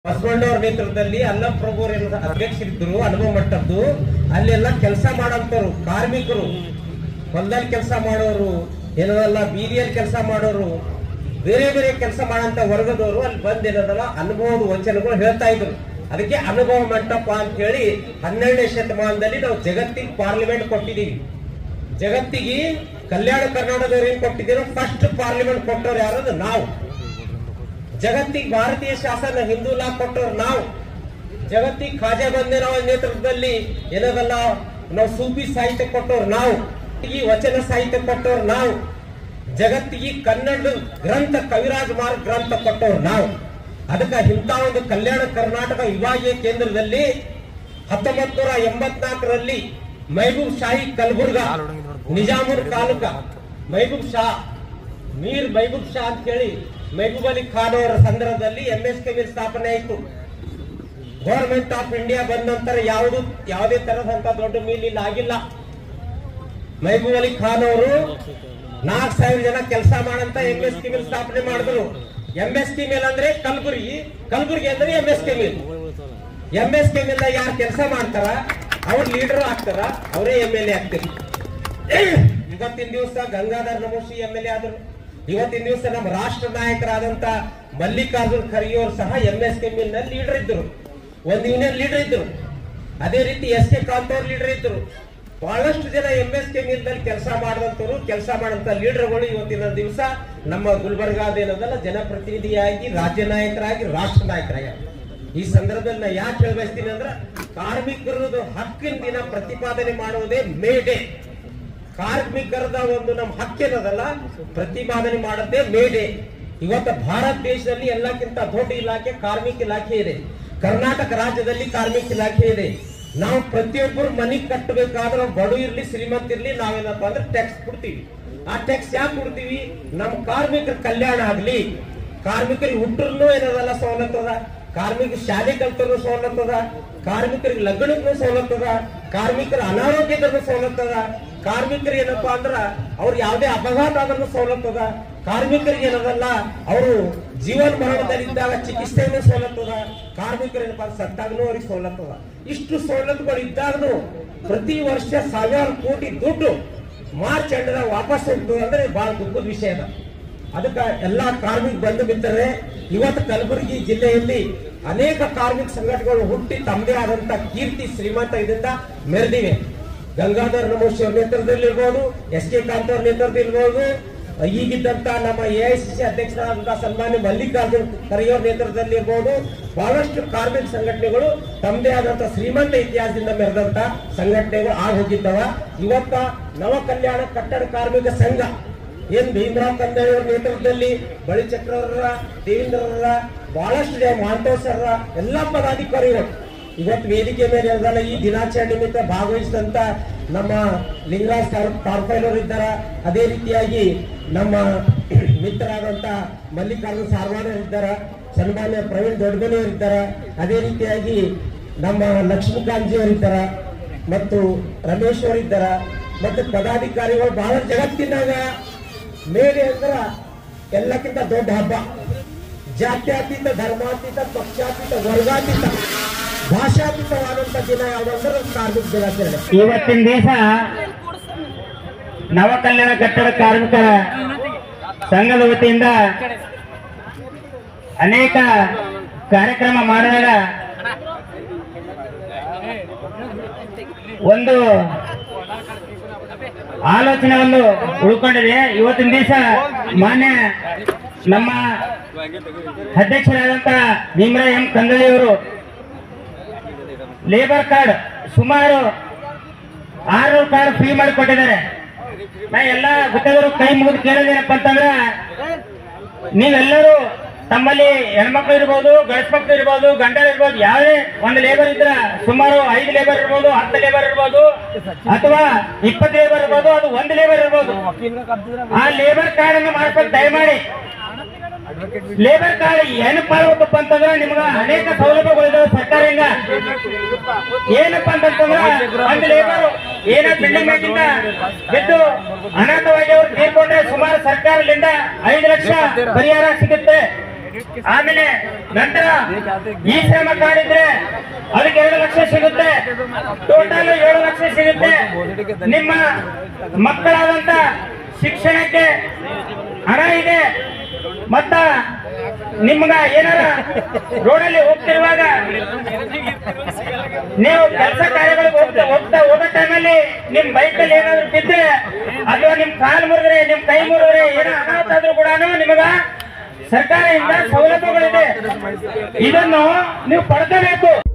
ಬಸವಣ್ಣವ್ರ ನೇತೃತ್ವದಲ್ಲಿ ಅಲ್ಲಪ್ರಭು ಅಧ್ಯಕ್ಷರಿದ್ದರು ಅನುಭವ ಮಟ್ಟದ್ದು. ಅಲ್ಲೆಲ್ಲ ಕೆಲಸ ಮಾಡೋಂಥವ್ರು ಕಾರ್ಮಿಕರು, ಹೊಲದಲ್ಲಿ ಕೆಲಸ ಮಾಡೋರು, ಏನದಲ್ಲ ಬೀದಿಯಲ್ಲಿ ಕೆಲಸ ಮಾಡೋರು, ಬೇರೆ ಬೇರೆ ಕೆಲಸ ಮಾಡೋಂಥ ವರ್ಗದವರು ಅಲ್ಲಿ ಬಂದ್ ಏನದಲ್ಲ ಅನುಭವದ ವಚನಗಳು ಹೇಳ್ತಾ ಇದ್ರು. ಅದಕ್ಕೆ ಅನುಭವ ಮಂಟಪ ಅಂತ ಹೇಳಿ 12ನೇ ಶತಮಾನದಲ್ಲಿ ನಾವು ಜಗತ್ತಿಗೆ ಪಾರ್ಲಿಮೆಂಟ್ ಕೊಟ್ಟಿದೀವಿ. ಜಗತ್ತಿಗೆ ಕಲ್ಯಾಣ ಕರ್ನಾಟಕದವ್ರು ಏನ್ ಕೊಟ್ಟಿದ್ದೀರೋ ಫಸ್ಟ್ ಪಾರ್ಲಿಮೆಂಟ್ ಕೊಟ್ಟವ್ರು ಯಾರದು ನಾವು. ಜಗತ್ತಿಗೆ ಭಾರತೀಯ ಶಾಸನ ಹಿಂದೂ ಲಾ ಕೊಟ್ಟವ್ರು ನಾವು. ಜಗತ್ತಿಗೆ ಖಾಜಾ ಬಂದೇರಾವ್ ನೇತೃತ್ವದಲ್ಲಿ ಏನದಲ್ಲ ನಾವು ಸೂಫಿ ಸಾಹಿತ್ಯ ಕೊಟ್ಟವ್ರು ನಾವು. ಈ ವಚನ ಸಾಹಿತ್ಯ ಕೊಟ್ಟವ್ರು ನಾವು. ಜಗತ್ತಿಗೆ ಕನ್ನಡ ಗ್ರಂಥ ಕವಿರಾಜ್ ಮಾರ್ಗ್ ಗ್ರಂಥ ಕೊಟ್ಟವ್ರು ನಾವು. ಅದಕ್ಕೆ ಇಂಥ ಒಂದು ಕಲ್ಯಾಣ ಕರ್ನಾಟಕ ವಿಭಾಗೀಯ ಕೇಂದ್ರದಲ್ಲಿ 1984ರಲ್ಲಿ ಮಹಬೂಬ್ ಶಾಹಿ ಕಲಬುರ್ಗಾ ನಿಜಾಮುರ್ ತಾಲೂಕ ಮಹಬೂಬ್ ಶಾ ಮೀರ್ ಮಹಬೂಬ್ ಶಾ ಅಂತ ಹೇಳಿ ಮಹಬೂಬ್ ಅಲಿ ಖಾನ್ ಅವರ ಸಂದರ್ಭದಲ್ಲಿ MSK ಮಿಲ್ ಸ್ಥಾಪನೆ ಆಯಿತು. ಗವರ್ಮೆಂಟ್ ಆಫ್ ಇಂಡಿಯಾ ಬಂದ ನಂತರ ಯಾವುದೇ ತರದಂತ ದೊಡ್ಡ ಮಿಲ್ ಇಲ್ಲಿ ಆಗಿಲ್ಲ. ಮಹಬೂಬ್ ಅಲಿ ಖಾನ್ ಅವರು 4000 ಜನ ಕೆಲಸ ಮಾಡಂತ MSK ಮಿಲ್ ಸ್ಥಾಪನೆ ಮಾಡಿದ್ರು. MSK ಮಿಲ್ ಅಂದ್ರೆ ಕಲಬುರ್ಗಿ ಅಂದ್ರೆ MSK ಮಿಲ್. MSK ಮಿಲ್ ಯಾರು ಕೆಲಸ ಮಾಡ್ತಾರ ಅವ್ರ ಲೀಡರ್ ಆಗ್ತಾರ, ಅವರೇ MLA ಆಗ್ತಾರೆ. ಇವತ್ತಿನ ದಿವಸ ಗಂಗಾಧರ್ ನಮೋಶಿ MLA ಆದ್ರು. ಇವತ್ತಿನ ದಿವಸ ನಮ್ಮ ರಾಷ್ಟ್ರ ನಾಯಕರಾದಂತ ಮಲ್ಲಿಕಾರ್ಜುನ್ ಖರ್ಗೆ ಅವರು ಸಹ MSK ಮಿಲ್ ನಲ್ಲಿ ಲೀಡರ್ ಇದ್ರು, ಒಂದು ಯೂನಿಯನ್ ಲೀಡರ್ ಇದ್ರು. ಅದೇ ರೀತಿ SK ಕಾಂತ್ ಅವರು ಲೀಡರ್ ಇದ್ರು. ಬಹಳಷ್ಟು ಜನ MSK ಮಿಲ್ ನಲ್ಲಿ ಕೆಲಸ ಮಾಡಿದಂತವರು, ಕೆಲಸ ಮಾಡಂತ ಲೀಡರ್ಗಳು ಇವತ್ತಿನ ದಿವಸ ನಮ್ಮ ಗುಲ್ಬರ್ಗಾದೇನದಲ್ಲ ಜನಪ್ರತಿನಿಧಿಯಾಗಿ, ರಾಜ್ಯ ನಾಯಕರಾಗಿ, ರಾಷ್ಟ್ರ ನಾಯಕರಾಗಿ. ಈ ಸಂದರ್ಭದಲ್ಲಿ ನಾ ಯಾಕೆ ಹೇಳಬಯಸ್ತೀನಿ ಅಂದ್ರೆ ಕಾರ್ಮಿಕರದ ಹಕ್ಕಿನ ದಿನ ಪ್ರತಿಪಾದನೆ ಮಾಡುವುದೇ ಮೇ ಡೇ. ಕಾರ್ಮಿಕರದ ಒಂದು ನಮ್ಮ ಹಕ್ಕಿನದಲ್ಲ ಪ್ರತಿಪಾದನೆ ಮಾಡದೆ ಮೇ ಡೇ. ಇವತ್ತು ಭಾರತ ದೇಶದಲ್ಲಿ ಎಲ್ಲಕ್ಕಿಂತ ದೊಡ್ಡ ಇಲಾಖೆ ಕಾರ್ಮಿಕ ಇಲಾಖೆ ಇದೆ. ಕರ್ನಾಟಕ ರಾಜ್ಯದಲ್ಲಿ ಕಾರ್ಮಿಕ ಇಲಾಖೆ ಇದೆ. ನಾವು ಪ್ರತಿಯೊಬ್ಬರು ಮನೆ ಕಟ್ಟಬೇಕಾದ್ರೆ ಬಡ ಇರ್ಲಿ ಶ್ರೀಮಂತ ಇರ್ಲಿ ನಾವೇನಪ್ಪ ಅಂದ್ರೆ ಟ್ಯಾಕ್ಸ್ ಕೊಡ್ತೀವಿ. ಆ ಟ್ಯಾಕ್ಸ್ ಯಾಕೆ ಕೊಡ್ತೀವಿ? ನಮ್ಮ ಕಾರ್ಮಿಕರ ಕಲ್ಯಾಣ ಆಗ್ಲಿ, ಕಾರ್ಮಿಕರಿಗೆ ಹುಟ್ಟರು ಏನದಲ್ಲ ಸವಲತ್ತದ, ಕಾರ್ಮಿಕ ಶಾಲೆ ಕಲ್ತರೂ ಸವಲತ್ತದ, ಕಾರ್ಮಿಕರಿಗೆ ಲಗ್ನಕ್ಕೂ ಸವಲತ್ತದ, ಕಾರ್ಮಿಕರ ಅನಾರೋಗ್ಯದ ಸವಲತ್ತದ, ಕಾರ್ಮಿಕರು ಏನಪ್ಪಾ ಅಂದ್ರ ಅವ್ರು ಯಾವುದೇ ಅಪಘಾತ ಆದ್ರೂ ಸವಲತ್ತದ, ಕಾರ್ಮಿಕರಿಗೆ ಏನದಲ್ಲ ಅವರು ಜೀವನ ಮರಣದಲ್ಲಿದ್ದಾಗ ಚಿಕಿತ್ಸೆಯನ್ನು ಸವಲತ್ತದ, ಕಾರ್ಮಿಕರು ಏನಪ್ಪಾ ಸತ್ತಾಗನೂ ಅವ್ರಿಗೆ ಸವಲತ್ತದ. ಇಷ್ಟು ಸವಲತ್ತುಗಳು ಇದ್ದಾಗನು ಪ್ರತಿ ವರ್ಷ 1000 ಕೋಟಿ ದುಡ್ಡು ಮಾರ್ಚ್ ಎಂಡದಾಗ ವಾಪಸ್ ಹೋಗ್ತದೆ ಅಂದ್ರೆ ಬಹಳ ದುಃಖದ ವಿಷಯ ಅದ. ಅದಕ್ಕೆ ಎಲ್ಲಾ ಕಾರ್ಮಿಕ ಬಂಧು ಮಿತ್ರರೇ, ಇವತ್ತು ಕಲಬುರಗಿ ಜಿಲ್ಲೆಯಲ್ಲಿ ಅನೇಕ ಕಾರ್ಮಿಕ ಸಂಘಟನೆಗಳು ಹುಟ್ಟಿ ತಮ್ಮದೇ ಆದಂತ ಕೀರ್ತಿ ಶ್ರೀಮಂತ ಇದರಿಂದ ಮೆರೆದಿವೆ. ಗಂಗಾಧರ್ ನಮೋಶಿ ಅವ್ರ ನೇತೃತ್ವದಲ್ಲಿ ಇರ್ಬೋದು, SK ಕಾಂತ್ ಅವ್ರ ನೇತೃತ್ವದಲ್ಲಿ ಇರ್ಬೋದು, ಈಗಿದ್ದಂತ ನಮ್ಮ AICC ಅಧ್ಯಕ್ಷರಾದಂತಹ ಸನ್ಮಾನ್ಯ ಮಲ್ಲಿಕಾರ್ಜುನ್ ಖರ್ಗೆ ಅವ್ರ ನೇತೃತ್ವದಲ್ಲಿ ಇರ್ಬೋದು, ಬಹಳಷ್ಟು ಕಾರ್ಮಿಕ ಸಂಘಟನೆಗಳು ತಮ್ಮದೇ ಆದಂತ ಶ್ರೀಮಂತ ಇತಿಹಾಸದಿಂದ ಮೆರೆದಂತ ಸಂಘಟನೆಗಳು ಆಗಿ ಹೋಗಿದ್ದವ. ಇವತ್ತ ನವ ಕಲ್ಯಾಣ ಕಟ್ಟಡ ಕಾರ್ಮಿಕ ಸಂಘ ಏನ್ ಭೀಮರಾವ್ ಕಂದಾಳಿ ಅವ್ರ ನೇತೃತ್ವದಲ್ಲಿ ಬಳಿಚಕ್ರವರ, ದೇವೇಂದ್ರರ, ಬಹಳಷ್ಟು ಜನ ಮಾಂತೋಸರ ಎಲ್ಲಾ ಪದಾಧಿಕಾರಿಗಳು ಇವತ್ತು ವೇದಿಕೆ ಮೇಲೆ ಇರಲ್ಲ. ಈ ದಿನಾಚರಣೆ ನಿಮಿತ್ತ ಭಾಗವಹಿಸಿದಂತ ನಮ್ಮ ಲಿಂಗರಾಜ್ ಕಾರ್ಪೈಲ್ ಅವರು ಇದ್ದಾರ. ಅದೇ ರೀತಿಯಾಗಿ ನಮ್ಮ ಮಿತ್ರರಾದಂತ ಮಲ್ಲಿಕಾರ್ಜುನ್ ಸಾರ್ವಾಡ್ ಇದ್ದಾರ, ಸನ್ಮಾನ್ಯ ಪ್ರವೀಣ್ ದೊಡ್ಡಮನಿ ಅವರು ಇದ್ದಾರ, ಅದೇ ರೀತಿಯಾಗಿ ನಮ್ಮ ಲಕ್ಷ್ಮೀಕಾಂತ್ ಅವರು ಇದ್ದಾರ, ಮತ್ತು ರಮೇಶ್ ಅವರು ಇದ್ದಾರ, ಮತ್ತು ಪದಾಧಿಕಾರಿಗಳು ಬಹಳ ಜಗತ್ತಿನಾಗ ಮೇಲೆ ಅಂದ್ರ ಎಲ್ಲಕ್ಕಿಂತ ದೊಡ್ಡ ಹಬ್ಬ. ಜಾತ್ಯತೀತ, ಧರ್ಮಾತೀತ, ಪಕ್ಷಾತೀತ, ವರ್ಗಾತೀತ, ಭಾಷಾತೀತವಾದಂತ ದಿನ ಯಾವ್ದಂದ್ರೆ ಕಾರ್ಮಿಕ ದಿನಾಚರಣೆ. ಇವತ್ತಿನ ದಿವಸ ನವಕಲ್ಯಾಣ ಕಟ್ಟಡ ಕಾರ್ಮಿಕರ ಸಂಘದ ವತಿಯಿಂದ ಅನೇಕ ಕಾರ್ಯಕ್ರಮ ಮಾಡಿದಾಗ ಒಂದು ಆಲೋಚನೆ ಒಂದು ಉಳ್ಕೊಂಡಿದೆ. ಇವತ್ತಿನ ದಿವಸ ಮಾನ್ಯ ನಮ್ಮ ಅಧ್ಯಕ್ಷರಾದಂತ ಭೀಮರಾವ್ ಎಂ ಕಂದಾಳಿ ಅವರು ಲೇಬರ್ ಕಾರ್ಡ್ ಸುಮಾರು 600 ಕಾರ್ಡ್ ಫ್ರೀ ಮಾಡಿ ಕೊಟ್ಟಿದ್ದಾರೆ. ನಾ ಎಲ್ಲ ಗೊತ್ತಿದ್ರು ಕೈ ಮುಗಿದು ಕೇಳೋದೇನಪ್ಪ ಅಂತಂದ್ರ, ನೀವೆಲ್ಲರೂ ತಮ್ಮಲ್ಲಿ ಹೆಣ್ಮಕ್ಳು ಇರ್ಬೋದು, ಗಂಡ್ಮಕ್ಳು ಇರ್ಬೋದು, ಗಂಡರು ಇರ್ಬೋದು, ಯಾವುದೇ ಒಂದು ಲೇಬರ್ ಇದ್ರ ಸುಮಾರು 5 ಲೇಬರ್ ಇರ್ಬೋದು, 10 ಲೇಬರ್ ಇರ್ಬೋದು, ಅಥವಾ 20 ಲೇಬರ್ ಇರ್ಬೋದು, ಅದು 1 ಲೇಬರ್ ಇರ್ಬೋದು. ಆ ಲೇಬರ್ ಕಾರ್ಡ್ ಅನ್ನು ಮಾಡ್ಕೊಂಡು ದಯಮಾಡಿ ಲೇಬರ್ ಕಾರ್ಡ್ ಏನಪ್ಪ ಮಾಡ್ಬೇಕಪ್ಪ ಅಂತಂದ್ರೆ ನಿಮ್ಗ ಅನೇಕ ಸೌಲಭ್ಯಗಳಿದಾವೆ ಸರ್ಕಾರದಿಂದ. ಏನಪ್ಪಾ ಅಂತಂದ್ರೆ ಒಂದು ಲೇಬರ್ ಏನ ಬಿಲ್ಡಿಂಗ್ ಮೇಲಿಂದ ಬಿದ್ದು ಅನಾಥವಾಗಿ ಅವ್ರು ತೀರ್ಕೊಂಡ್ರೆ ಸುಮಾರು ಸರ್ಕಾರದಿಂದ 5 ಲಕ್ಷ ಪರಿಹಾರ ಸಿಗುತ್ತೆ. ಆಮೇಲೆ ನಂತರ ಈ ಶ್ರಮ ಕಾರ್ಡ್ ಇದ್ರೆ ಅದಕ್ಕೆ 2 ಲಕ್ಷ ಸಿಗುತ್ತೆ, ಟೋಟಲ್ 7 ಲಕ್ಷ ಸಿಗುತ್ತೆ. ನಿಮ್ಮ ಮಕ್ಕಳಾದಂತ ಶಿಕ್ಷಣಕ್ಕೆ ಹಣ ಇದೆ. ಮತ್ತ ನಿಮ್ಗ ಏನಾರ ರೋಡಲ್ಲಿ ಹೋಗ್ತಿರುವಾಗ ನೀವು ಕೆಲಸ ಕಾರ್ಯಗಳಿಗೆ ಹೋಗೋ ಟೈಮಲ್ಲಿ ನಿಮ್ ಬೈಕಲ್ಲಿ ಏನಾದ್ರು ಬಿದ್ರೆ ಅಥವಾ ನಿಮ್ ಕಾಲು ಮುರಿದ್ರೆ ನಿಮ್ ಕೈ ಮುರಿದ್ರೆ ಏನೋ ಅನಾಹುತ ಆದ್ರೂ ಕೂಡ ನಿಮಗ ಸರ್ಕಾರದಿಂದ ಸವಲತ್ತುಗಳಿದೆ. ಇದನ್ನು ನೀವು ಪಡ್ಕೋಬೇಕು.